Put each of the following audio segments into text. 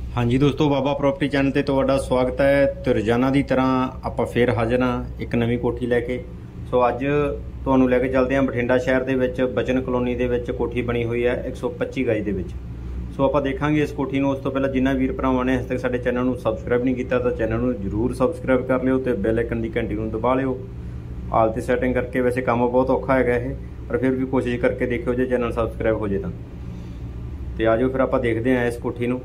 हाँ जी दोस्तों, बाबा property channel ते तुहाडा स्वागत है। तो रोजाना की तरह आपां फिर हाजिर हाँ एक नवीं कोठी लैके। सो अज तुहानूं लैके चलते हैं बठिंडा शहर दे विच बचन कलोनी दे विच कोठी बनी हुई है 125 गज दे विच। सो आपां देखांगे इस कोठी नूं। उस तो पहलां जिन्हां वीर भरावां ने हजे तक साडे चैनल नूं सबसक्राइब नहीं कीता तो चैनल नूं जरूर सबसक्राइब कर लिओ ते बैल आइकन दी घंटी नूं दबा लिओ। हाल ते सैटिंग करके, वैसे काम बहुत औखा हैगा इह, पर फिर भी कोशिश करके देखिओ जे चैनल सबसक्राइब हो जाए तो आ जाओ फिर आपां देखदे हां इस कोठी नूं।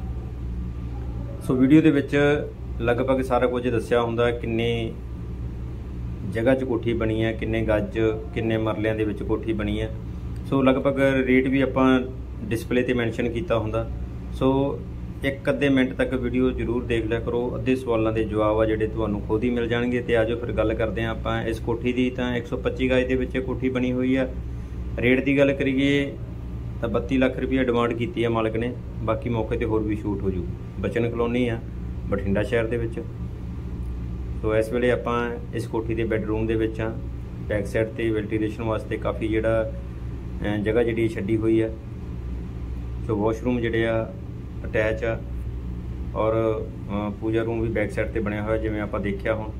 सो वीडियो दे विच लगभग सारा कुछ दस्सिया हुंदा, किन्नी जगह च कोठी बनी है, किन्ने गज किन्ने मरलियां दे विच कोठी बनी है। सो लगभग रेट भी आपां डिस्पले ते मैंशन कीता हुंदा। सो एक अद्धे मिनट तक वीडियो जरूर देख लिया करो, अद्धे सवालों के जवाब आ जिहड़े तुहानूं खुद ही मिल जाणगे। ते आजो फिर गल करदे हां आपां इस कोठी दी। तां 125 गज दे विच कोठी बनी हुई है। रेट की गल करिए तो 32 लाख रुपया डिमांड की है मालक ने। बाकी मौके पर होर भी छूट हो जू। बचन कलोनी आ बठिंडा शहर दे विच। तो इस वेले आपां इस कोठी के बैडरूम दे विच हां। बैक साइड ते वेंटीलेशन वास्ते काफ़ी जिहड़ा जगह जिहड़ी छड्डी हुई है। सो वॉशरूम जिहड़े आ अटैच आ और पूजा रूम भी बैक साइड ते बनया हुआ जिवें आपां देखिया हुण।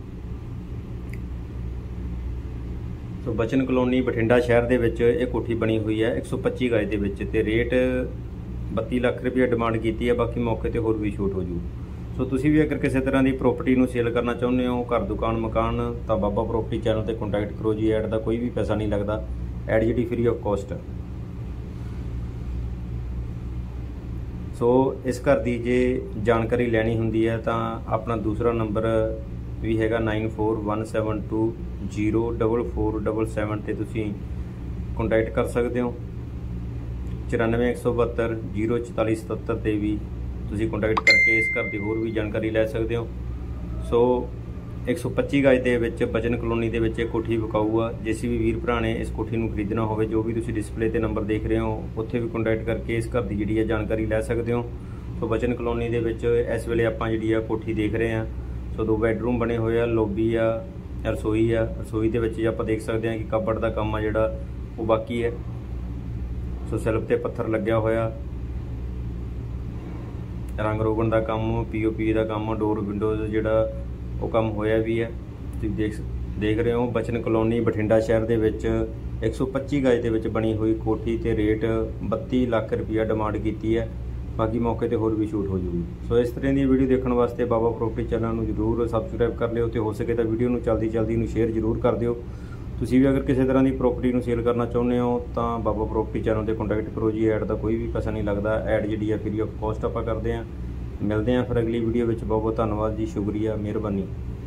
सो बचन कलोनी बठिंडा शहर दे विच ये कोठी बनी हुई है 125 गज दे विच ते रेट 32 लाख रुपया डिमांड की है। बाकी मौके पर होर भी छूट हो जू। सो तुसीं भी अगर किसी तरह की प्रॉपर्टी नूं सेल करना चाहुंदे हो, घर दुकान मकान, तो बाबा प्रॉपर्टी चैनल ते कॉन्टैक्ट करो जी। ऐड का कोई भी पैसा नहीं लगता, ऐड जिहड़ी फ्री ऑफ कॉस्ट। सो इस घर की जे जानकारी लैनी हुंदी है तो अपना दूसरा नंबर भी हैगा 9417204477 ते तुसीं कॉन्टैक्ट कर सकते हो। 9417204477 ते भी तुसीं कॉन्टैक्ट करके इस घर की होर भी जानकारी लै सकते हो। सो 125 गज दे विच बचन कलोनी दे विच कोठी विकाऊ आ। जिस भी वीर भरा ने इस कोठी नूं खरीदना होवे, जो भी तुसीं डिस्पले ते नंबर देख रहे हो उत्थे भी कॉन्टैक्ट करके इस घर की जिहड़ी है जानकारी लै सकते हो। सो बचन कलोनी दे विच इस वेले आपां जिहड़ी आ कोठी देख रहे हैं। सो 2 बैडरूम बने हुए आ, लॉबी आ, रसोई आ। रसोई दे विच आपां देख सकते हैं कि कबड़ दा काम आ जिहड़ा वो बाकी है। सो सैल्फ ते पत्थर लग्या होया, रंग रोगन का काम, POP का काम, डोर विंडोज जिहड़ा वो काम होया भी है। तुसीं देख रहे हो बचन कलोनी बठिंडा शहर दे विच 125 गज दे विच बनी हुई कोठी ते रेट 32 लाख रुपया डिमांड की है। बाकी मौके पर होर भी छूट हो जूगी। सो इस तरह की वीडियो देखने वास्ते बाबा प्रॉपर्टी चैनल नूं जरूर सबसक्राइब कर लिओ ते हो सके तो वीडियो नूं जल्दी नूं शेयर जरूर कर दिओ। तुसीं भी अगर किसी तरह की प्रॉपर्टी नूं सेल करना चाहुंदे हो तो बाबा प्रॉपर्टी चैनल ते कॉन्टैक्ट करो जी। ऐड का कोई भी पैसा नहीं लगता, ऐड जिहड़ी है फ्री ऑफ कॉस्ट आपां करदे हां। मिलते हैं फिर अगली वीडियो में। बहुत बहुत धन्यवाद जी, शुक्रिया, मेहरबानी।